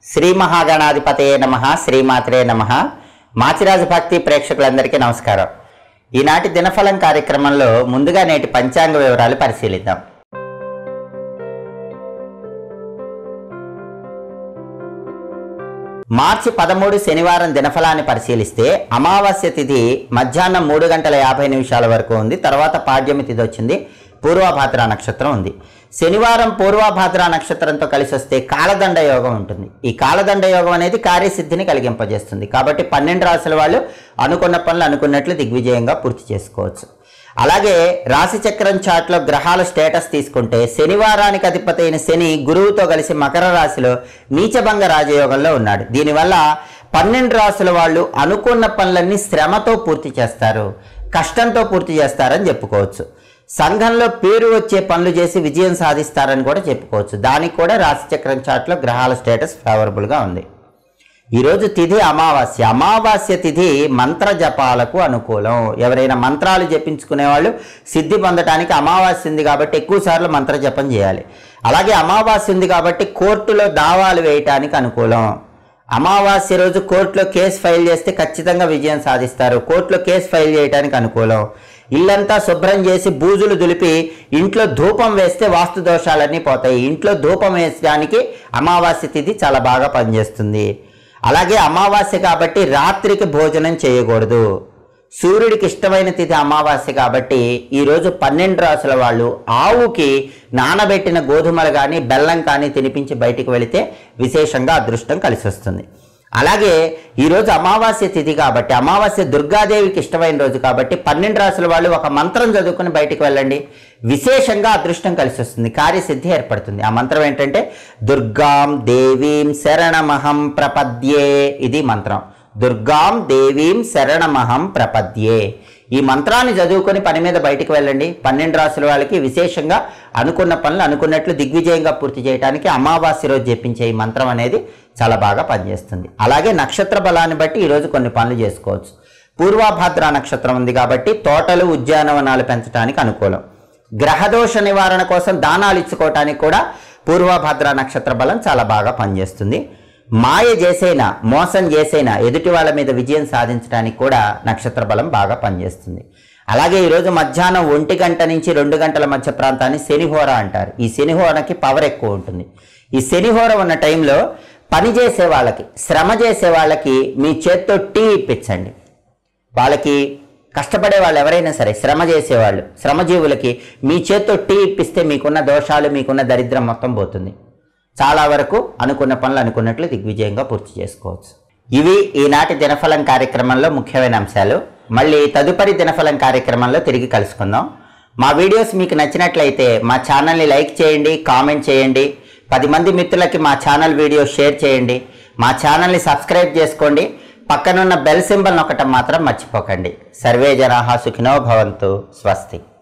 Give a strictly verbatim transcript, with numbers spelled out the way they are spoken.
శ్రీ మహాగణాధిపతయే నమః శ్రీమాత్రే నమః మాచిరాజు భక్తి ప్రేక్షకులందరికీ నమస్కారం। ఈనాటి దినఫలం కార్యక్రమంలో ముందుగా నేటి పంచాంగ వివరాలు పరిశీలిద్దాం। మార్చి పదమూడు శనివారం దినఫలాన్ని పరిశీలిస్తే అమావాస్య తిథి మధ్యాహ్నం మూడు గంటల యాభై నిమిషాల వరకు ఉంది। తర్వాత పాడ్యమి తిథి వచ్చింది, పూర్వభాద్ర నక్షత్రం ఉంది। శనివారం పూర్వభాద్ర నక్షత్రంతో కలిసి వస్తే కాలదండ యోగం ఉంటుంది। ఈ కాలదండ యోగం అనేది కార్యసిద్ధిని కలిగింపజేస్తుంది। కాబట్టి పన్నెండు రాశుల వాళ్ళు అనుకున్న పనులు అనుకున్నట్లు దిగ్విజయంగా పూర్తి చేసుకోవచ్చు। అలాగే రాశి చక్రం చార్ట్లో గ్రహాల స్టేటస్ తీసుకుంటే శనివారానికి అధిపతి అయిన శని గురువుతో కలిసి మకర రాశిలో నీచభంగ రాజయోగంలో ఉన్నాడు। దీనివల్ల పన్నెండు రాశుల వాళ్ళు అనుకున్న పనులన్నీ శ్రమతో పూర్తి చేస్తారు, కష్టంతో పూర్తి చేస్తారని చెప్పుకోవచ్చు। సంఘంలో పేరు వచ్చే పనులు చేసి విజయం సాధిస్తారని కూడా చెప్పుకోవచ్చు। దానికి కూడా రాశిచక్రం చార్ట్లో గ్రహాల స్టేటస్ ఫేవరబుల్గా ఉంది। ఈరోజు తిథి అమావాస్య। అమావాస్య తిథి మంత్ర జపాలకు అనుకూలం। ఎవరైనా మంత్రాలు జపించుకునే వాళ్ళు సిద్ధి పొందడానికి అమావాస్య ఉంది కాబట్టి ఎక్కువ సార్లు మంత్ర జపం చేయాలి। అలాగే అమావాస్య ఉంది కాబట్టి కోర్టులో దావాలు వేయటానికి అనుకూలం। అమావాస్య రోజు కోర్టులో కేసు ఫైల్ చేస్తే ఖచ్చితంగా విజయం సాధిస్తారు। కోర్టులో కేసు ఫైల్ చేయడానికి అనుకూలం। ఇల్లంతా శుభ్రం చేసి బూజులు దులిపి ఇంట్లో ధూపం వేస్తే వాస్తు దోషాలన్నీ పోతాయి। ఇంట్లో ధూపం వేసడానికి అమావాస్య తిథి చాలా బాగా పనిచేస్తుంది। అలాగే అమావాస్య కాబట్టి రాత్రికి భోజనం చేయకూడదు। సూర్యుడికి ఇష్టమైన తిథి అమావాస్య కాబట్టి ఈరోజు పన్నెండు రాసుల వాళ్ళు ఆవుకి నానబెట్టిన గోధుమలు కానీ బెల్లం కానీ తినిపించి బయటికి వెళితే విశేషంగా అదృష్టం కలిసి వస్తుంది। అలాగే ఈరోజు అమావాస్య తిథి కాబట్టి అమావాస్య దుర్గాదేవికి ఇష్టమైన రోజు కాబట్టి పన్నెండు రాసుల వాళ్ళు ఒక మంత్రం చదువుకుని బయటికి వెళ్ళండి, విశేషంగా అదృష్టం కలిసి వస్తుంది, కార్యసిద్ధి ఏర్పడుతుంది। ఆ మంత్రం ఏంటంటే దుర్గాం దేవీం శరణమహం ప్రపద్యే, ఇది మంత్రం। దుర్గాం దేవీం శరణమహం ప్రపద్యే, ఈ మంత్రాన్ని చదువుకొని పని మీద బయటికి వెళ్ళండి। పన్నెండు రాసుల వాళ్ళకి విశేషంగా అనుకున్న పనులు అనుకున్నట్లు దిగ్విజయంగా పూర్తి చేయడానికి అమావాస్య రోజు జపించే ఈ మంత్రం అనేది చాలా బాగా పనిచేస్తుంది। అలాగే నక్షత్ర బలాన్ని బట్టి ఈరోజు కొన్ని పనులు చేసుకోవచ్చు। పూర్వభాద్ర నక్షత్రం ఉంది కాబట్టి తోటలు ఉద్యానవనాలు పెంచడానికి అనుకూలం। గ్రహదోష నివారణ కోసం దానాలు ఇచ్చుకోవటానికి కూడా పూర్వభాద్ర నక్షత్ర బలం చాలా బాగా పనిచేస్తుంది। మాయ చేసైనా మోసం చేసైనా ఎదుటి వాళ్ళ మీద విజయం సాధించడానికి కూడా నక్షత్ర బలం బాగా పనిచేస్తుంది। అలాగే ఈరోజు మధ్యాహ్నం ఒంటి గంట నుంచి రెండు గంటల మధ్య ప్రాంతాన్ని శనిహోర అంటారు। ఈ శనిహోరకి పవర్ ఎక్కువ ఉంటుంది। ఈ శనిహోర ఉన్న టైంలో పని చేసే వాళ్ళకి శ్రమ చేసే వాళ్ళకి మీ చేత్తో టీ ఇప్పించండి। వాళ్ళకి కష్టపడే వాళ్ళు ఎవరైనా సరే శ్రమ చేసేవాళ్ళు శ్రమజీవులకి మీ చేత్తో టీ ఇప్పిస్తే మీకున్న దోషాలు మీకున్న దరిద్రం మొత్తం పోతుంది। చాలా వరకు అనుకున్న పనులు అనుకున్నట్లు దిగ్విజయంగా పూర్తి చేసుకోవచ్చు। ఇవి ఈనాటి దినఫలం కార్యక్రమంలో ముఖ్యమైన అంశాలు। మళ్ళీ తదుపరి దినఫలం కార్యక్రమంలో తిరిగి కలుసుకుందాం। మా వీడియోస్ మీకు నచ్చినట్లయితే మా ఛానల్ని లైక్ చేయండి, కామెంట్ చేయండి, పది మంది మిత్రులకి మా ఛానల్ వీడియో షేర్ చేయండి, మా ఛానల్ని సబ్స్క్రైబ్ చేసుకోండి, పక్కనున్న బెల్ సింబల్ నొక్కటం మాత్రం మర్చిపోకండి। సర్వే జనాః సుఖినో భవంతు, స్వస్తి।